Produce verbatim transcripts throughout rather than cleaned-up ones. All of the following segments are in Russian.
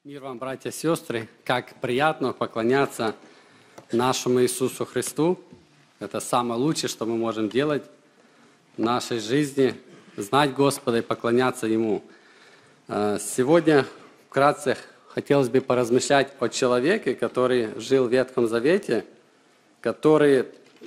Мир вам, братья и сестры, как приятно поклоняться нашему Иисусу Христу. Это самое лучшее, что мы можем делать в нашей жизни, знать Господа и поклоняться Ему. Сегодня вкратце хотелось бы поразмышлять о человеке, который жил в Ветхом Завете, который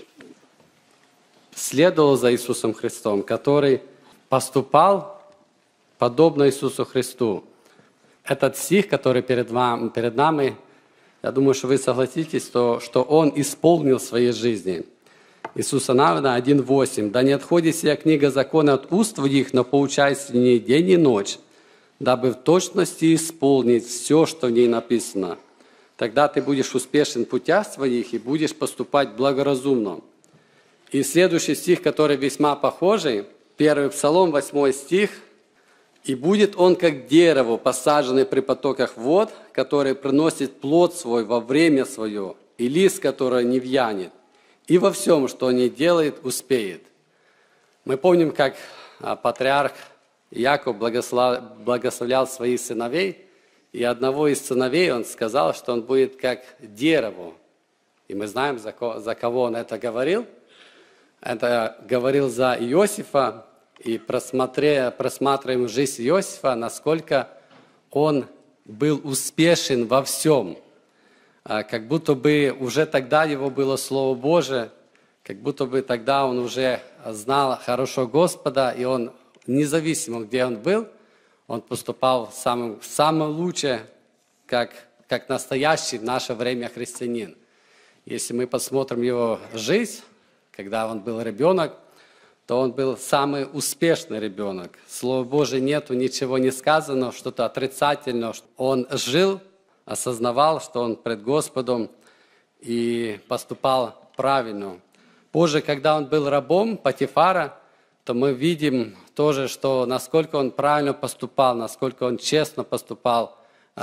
следовал за Иисусом Христом, который поступал подобно Иисусу Христу. Этот стих, который перед, вами, перед нами, я думаю, что вы согласитесь, что, что он исполнил в своей жизни. Иисуса Навина один восемь. «Да не отходит сия книга закона от уст твоих, но поучайся в ней день и ночь, дабы в точности исполнить все, что в ней написано. Тогда ты будешь успешен в путях своих и будешь поступать благоразумно». И следующий стих, который весьма похожий, первый Псалом, восьмой стих. «И будет он, как дерево, посаженное при потоках вод, которое приносит плод свой во время свое, и лист, который не вянет, и во всем, что он не делает, успеет». Мы помним, как патриарх Яков благословлял своих сыновей, и одного из сыновей он сказал, что он будет как дерево. И мы знаем, за кого он это говорил. Это говорил за Иосифа. И просматриваем жизнь Иосифа, насколько он был успешен во всем. Как будто бы уже тогда его было Слово Божие, как будто бы тогда он уже знал хорошо Господа, и он, независимо, где он был, он поступал самым, самое лучшее, как, как настоящий в наше время христианин. Если мы посмотрим его жизнь, когда он был ребенок, то он был самый успешный ребенок. Слово Божие нету, ничего не сказано, что-то отрицательное. Он жил, осознавал, что он пред Господом и поступал правильно. Позже, когда он был рабом Потифара, то мы видим тоже, что насколько он правильно поступал, насколько он честно поступал,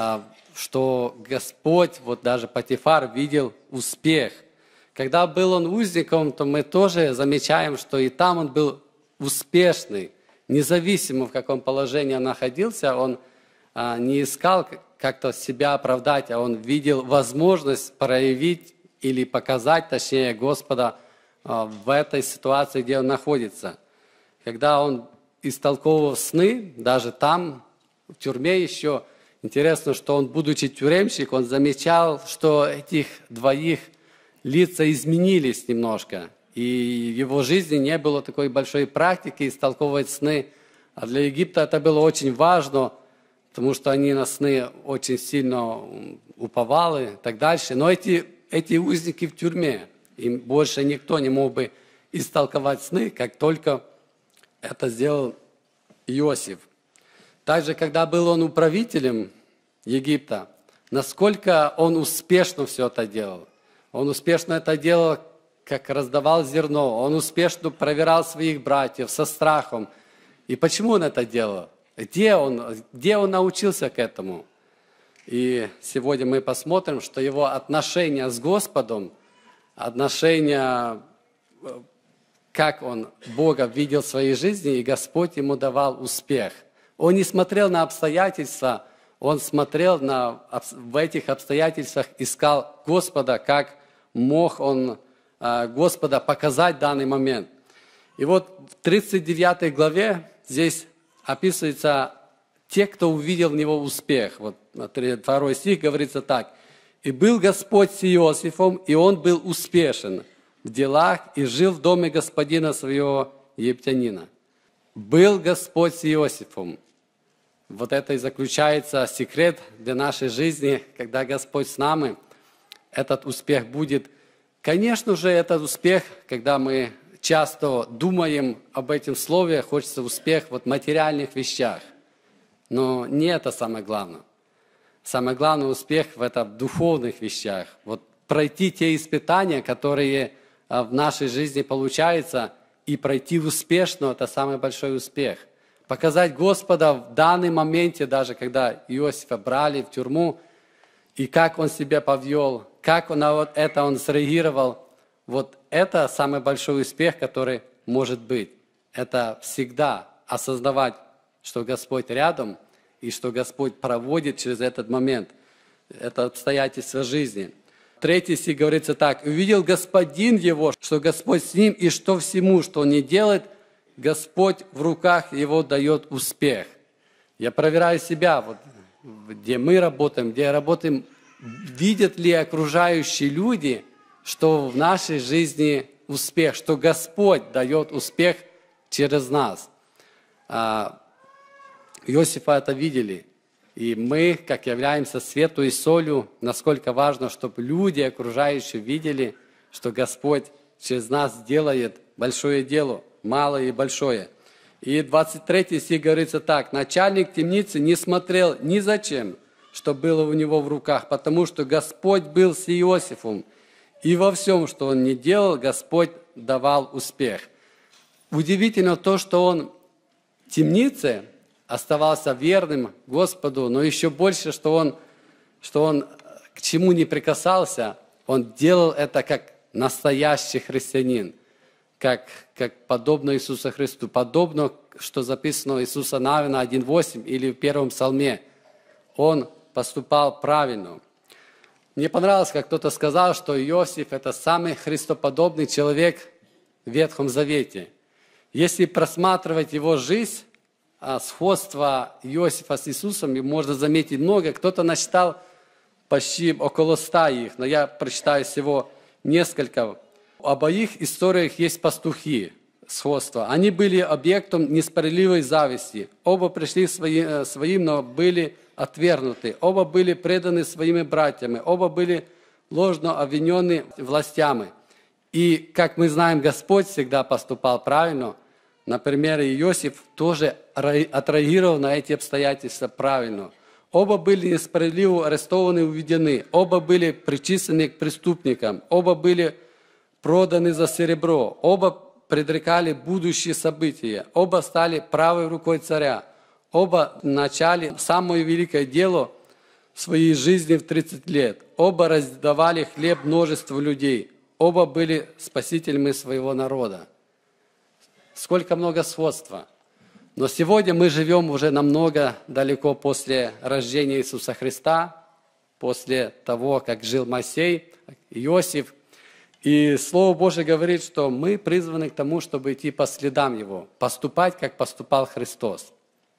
что Господь, вот даже Потифар, видел успех. Когда был он узником, то мы тоже замечаем, что и там он был успешный. Независимо, в каком положении он находился, он а, не искал как-то себя оправдать, а он видел возможность проявить или показать, точнее, Господа а, в этой ситуации, где он находится. Когда он истолковывал сны, даже там, в тюрьме еще, интересно, что он, будучи тюремщик, он замечал, что этих двоих лица изменились немножко, и в его жизни не было такой большой практики истолковывать сны. А для Египта это было очень важно, потому что они на сны очень сильно уповали и так дальше. Но эти, эти узники в тюрьме, им больше никто не мог бы истолковать сны, как только это сделал Иосиф. Также, когда был он управителем Египта, насколько он успешно все это делал. Он успешно это делал, как раздавал зерно. Он успешно проверял своих братьев со страхом. И почему он это делал? Где он, где он научился к этому? И сегодня мы посмотрим, что его отношения с Господом, отношения, как он Бога видел в своей жизни, и Господь ему давал успех. Он не смотрел на обстоятельства, он смотрел на, в этих обстоятельствах, искал Господа, как мог он Господа показать в данный момент. И вот в тридцать девятой главе здесь описывается те, кто увидел в него успех. Вот второй стих говорится так. «И был Господь с Иосифом, и он был успешен в делах, и жил в доме господина своего египтянина». Был Господь с Иосифом. Вот это и заключается секрет для нашей жизни, когда Господь с нами. Этот успех будет. Конечно же, этот успех, когда мы часто думаем об этом слове, хочется успех вот в материальных вещах. Но не это самое главное. Самый главный успех в это в духовных вещах. Вот пройти те испытания, которые в нашей жизни получаются, и пройти успешно, это самый большой успех. Показать Господа в данном моменте, даже когда Иосифа брали в тюрьму, и как он себя повел, как он на вот это он среагировал, вот это самый большой успех, который может быть. Это всегда осознавать, что Господь рядом, и что Господь проводит через этот момент, это обстоятельство жизни. Третий стих говорится так. «Увидел Господин его, что Господь с ним, и что всему, что он не делает, Господь в руках его дает успех». Я проверяю себя, вот, где мы работаем, где работаем, видят ли окружающие люди, что в нашей жизни успех, что Господь дает успех через нас. Иосифа это видели. И мы, как являемся свету и солью, насколько важно, чтобы люди окружающие видели, что Господь через нас делает большое дело, малое и большое. И двадцать третий стих говорится так. «Начальник темницы не смотрел ни зачем, что было у него в руках, потому что Господь был с Иосифом, и во всем, что он не делал, Господь давал успех». Удивительно то, что он в темнице оставался верным Господу, но еще больше, что он, что он к чему не прикасался, он делал это как настоящий христианин, как, как подобно Иисусу Христу, подобно, что записано у Иисуса Навина один восемь или в первом псалме. Он поступал правильно. Мне понравилось, как кто-то сказал, что Иосиф – это самый христоподобный человек в Ветхом Завете. Если просматривать его жизнь, сходство Иосифа с Иисусом, можно заметить много. Кто-то насчитал почти около ста их, но я прочитаю всего несколько. В обоих историях есть пастухи, сходства. Они были объектом несправедливой зависти. Оба пришли свои, своим, но были отвергнуты. Оба были преданы своими братьями. Оба были ложно обвинены властями. И, как мы знаем, Господь всегда поступал правильно. Например, Иосиф тоже отреагировал на эти обстоятельства правильно. Оба были несправедливо арестованы и уведены. Оба были причислены к преступникам. Оба были проданы за серебро. Оба предрекали будущие события. Оба стали правой рукой царя. Оба начали самое великое дело в своей жизни в тридцать лет. Оба раздавали хлеб множеству людей. Оба были спасителями своего народа. Сколько много сходства. Но сегодня мы живем уже намного далеко после рождения Иисуса Христа, после того, как жил Моисей, Иосиф. И Слово Божие говорит, что мы призваны к тому, чтобы идти по следам Его, поступать, как поступал Христос.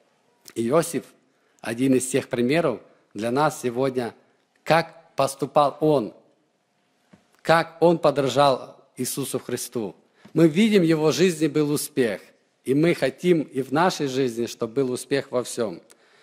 Иосиф – один из тех примеров для нас сегодня, как поступал Он, как Он подражал Иисусу Христу. Мы видим, в Его жизни был успех, и мы хотим и в нашей жизни, чтобы был успех во всем.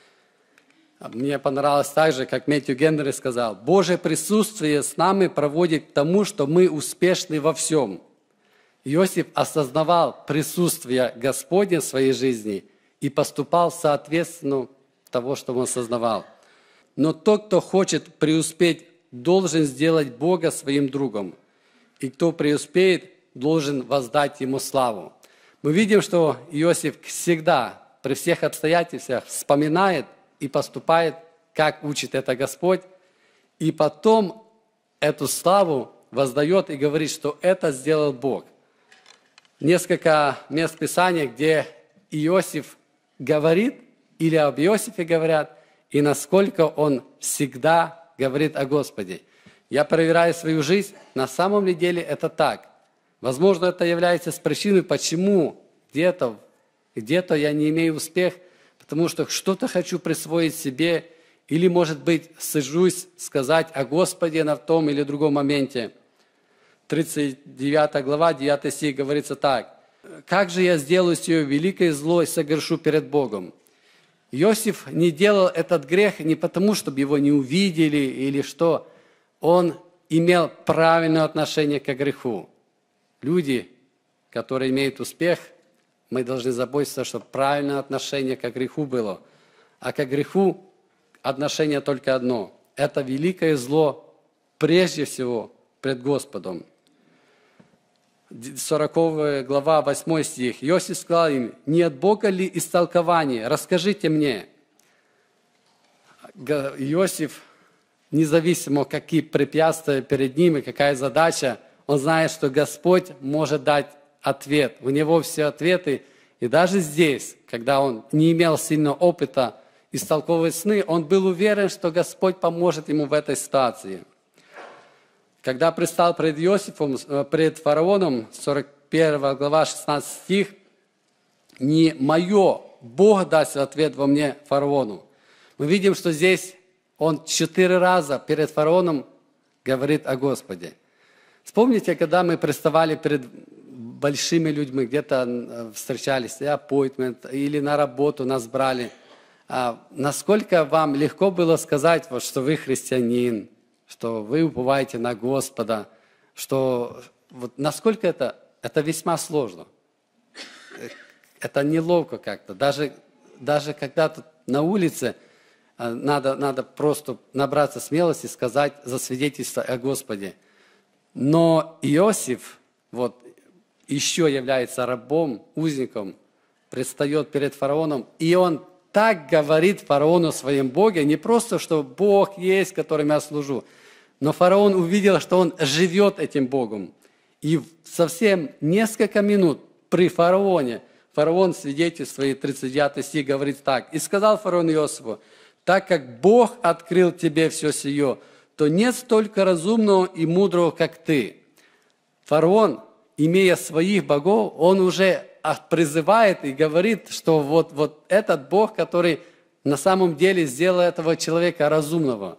Мне понравилось так же, как Мэтью Генри сказал, Божье присутствие с нами проводит к тому, что мы успешны во всем. Иосиф осознавал присутствие Господня в своей жизни и поступал соответственно того, что он осознавал. Но тот, кто хочет преуспеть, должен сделать Бога своим другом. И кто преуспеет, должен воздать Ему славу. Мы видим, что Иосиф всегда, при всех обстоятельствах, вспоминает и поступает, как учит это Господь, и потом эту славу воздает и говорит, что это сделал Бог. Несколько мест Писания, где Иосиф говорит, или об Иосифе говорят, и насколько он всегда говорит о Господе. Я проверяю свою жизнь, на самом ли деле это так. Возможно, это является причиной, почему где-то, где-то я не имею успеха, потому что что-то хочу присвоить себе, или, может быть, сажусь сказать о Господе на том или другом моменте. тридцать девятая глава, девятый стих говорится так. «Как же я сделаю сию великое зло и согрешу перед Богом?» Иосиф не делал этот грех не потому, чтобы его не увидели или что. Он имел правильное отношение к греху. Люди, которые имеют успех, мы должны заботиться, чтобы правильное отношение к греху было. А к греху отношение только одно. Это великое зло прежде всего пред Господом. сороковая глава, восьмой стих. Иосиф сказал им, не от Бога ли истолкование? Расскажите мне. Иосиф, независимо, какие препятствия перед ним и какая задача, он знает, что Господь может дать ответ. У него все ответы. И даже здесь, когда он не имел сильного опыта истолковывать сны, он был уверен, что Господь поможет ему в этой ситуации. Когда предстал пред Иосифом, пред фараоном, сорок первая глава, шестнадцатый стих, «Не мое, Бог даст ответ во мне фараону». Мы видим, что здесь он четыре раза перед фараоном говорит о Господе. Вспомните, когда мы приставали перед большими людьми, где-то встречались, appointment, или на работу нас брали, насколько вам легко было сказать, вот, что вы христианин, что вы уповаете на Господа, что вот, насколько это, это весьма сложно. Это неловко как-то. Даже, даже когда тут на улице надо, надо просто набраться смелости, сказать засвидетельство о Господе. Но Иосиф вот, еще является рабом, узником, предстает перед фараоном, и он так говорит фараону о своем Боге, не просто, что Бог есть, которым я служу, но фараон увидел, что он живет этим Богом. И совсем несколько минут при фараоне, фараон свидетельствует, тридцать девятый стих говорит так, «И сказал фараон Иосифу, так как Бог открыл тебе все сие, то нет столько разумного и мудрого, как ты». Фараон, имея своих богов, он уже призывает и говорит, что вот, вот этот Бог, который на самом деле сделал этого человека разумного.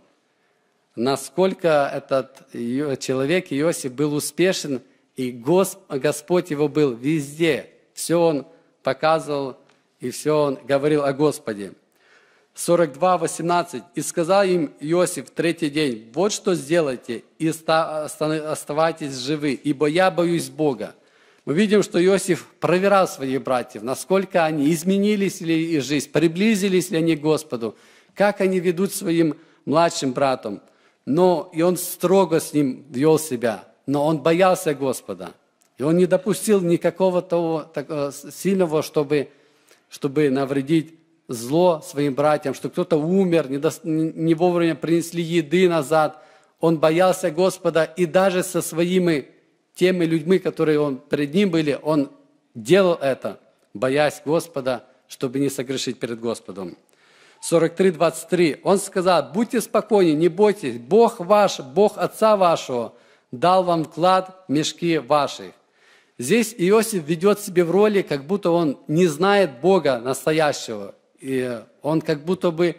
Насколько этот человек, Иосиф, был успешен, и Господь его был везде. Все он показывал, и все он говорил о Господе. сорок два, восемнадцать. «И сказал им Иосиф в третий день, вот что сделайте, и оставайтесь живы, ибо я боюсь Бога». Мы видим, что Иосиф проверял своих братьев, насколько они изменились ли их жизнь, приблизились ли они к Господу, как они ведут своим младшим братом. Но и он строго с ним вел себя, но он боялся Господа. И он не допустил никакого того такого сильного, чтобы, чтобы навредить зло своим братьям, что кто-то умер, не, до, не вовремя принесли еды назад. Он боялся Господа, и даже со своими теми людьми, которые он, перед ним были, он делал это, боясь Господа, чтобы не согрешить перед Господом. сорок три, двадцать три. Он сказал, будьте спокойны, не бойтесь, Бог ваш, Бог отца вашего, дал вам вклад в мешки ваших. Здесь Иосиф ведет себя в роли, как будто он не знает Бога настоящего. И он как будто бы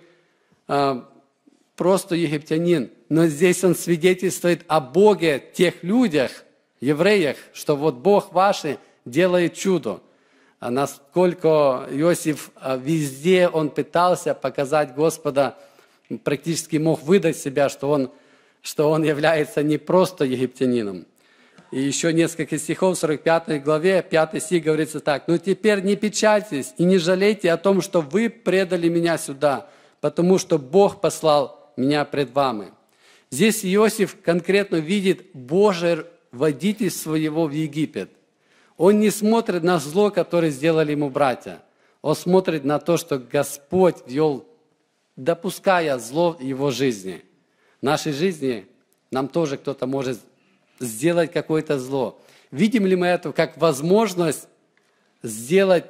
э, просто египтянин. Но здесь он свидетельствует о Боге, тех людях, евреях, что вот Бог ваш делает чудо. А насколько Иосиф везде он пытался показать Господа, практически мог выдать себя, что он, что он является не просто египтянином. И еще несколько стихов в сорок пятой главе, пятый стих говорится так. «Ну теперь не печальтесь и не жалейте о том, что вы предали меня сюда, потому что Бог послал меня пред вами». Здесь Иосиф конкретно видит Божие водительство его в Египет. Он не смотрит на зло, которое сделали ему братья. Он смотрит на то, что Господь вел, допуская зло в его жизни. В нашей жизни нам тоже кто-то может сделать какое-то зло. Видим ли мы это как возможность сделать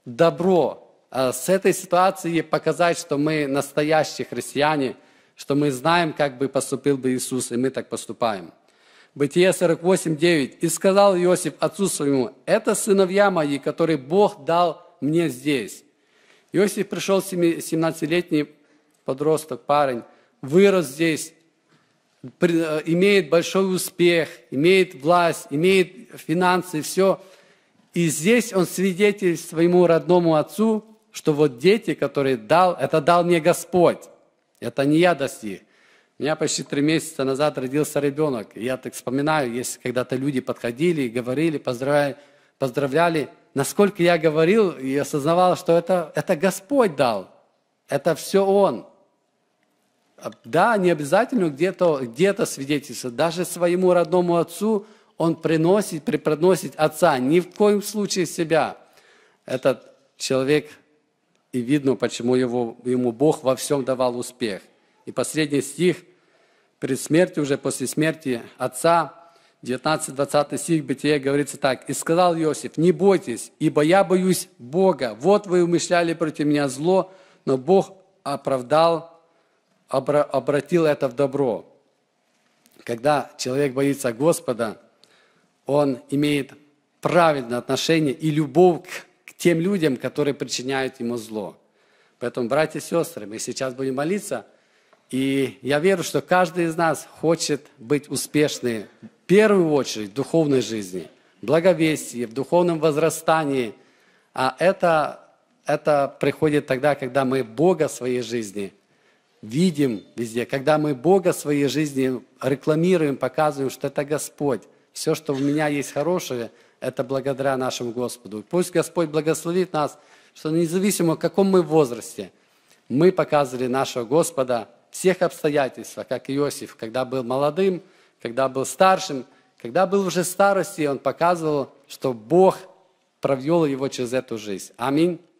добро, а с этой ситуации показать, что мы настоящие христиане, что мы знаем, как бы поступил бы Иисус, и мы так поступаем. Бытие сорок восемь, девять. «И сказал Иосиф отцу своему, это сыновья мои, которые Бог дал мне здесь». Иосиф пришел, семнадцатилетний подросток, парень, вырос здесь, имеет большой успех, имеет власть, имеет финансы, все. И здесь он свидетель своему родному отцу, что вот дети, которые дал, это дал мне Господь, это не я достиг. У меня почти три месяца назад родился ребенок. И я так вспоминаю, если когда-то люди подходили, говорили, поздравляли, поздравляли, насколько я говорил и осознавал, что это, это Господь дал. Это все Он. Да, не обязательно где-то, где-то свидетельствовать. Даже своему родному отцу он приносит, преподносит отца. Ни в коем случае себя. Этот человек, и видно, почему его, ему Бог во всем давал успех. И последний стих, перед смертью, уже после смерти отца, девятнадцатый-двадцатый стих Бытия говорится так. «И сказал Иосиф, не бойтесь, ибо я боюсь Бога. Вот вы умышляли против меня зло, но Бог оправдал, обра- обратил это в добро. Когда человек боится Господа, он имеет правильное отношение и любовь к, к тем людям, которые причиняют ему зло. Поэтому, братья и сестры, мы сейчас будем молиться, и я верю, что каждый из нас хочет быть успешным в первую очередь в духовной жизни, в благовестии, в духовном возрастании. А это, это приходит тогда, когда мы Бога в своей жизни видим везде, когда мы Бога в своей жизни рекламируем, показываем, что это Господь. Все, что у меня есть хорошее, это благодаря нашему Господу. И пусть Господь благословит нас, что независимо, в каком мы возрасте, мы показывали нашего Господа в всех обстоятельствах, как Иосиф, когда был молодым, когда был старшим, когда был уже в старости, он показывал, что Бог провел его через эту жизнь. Аминь.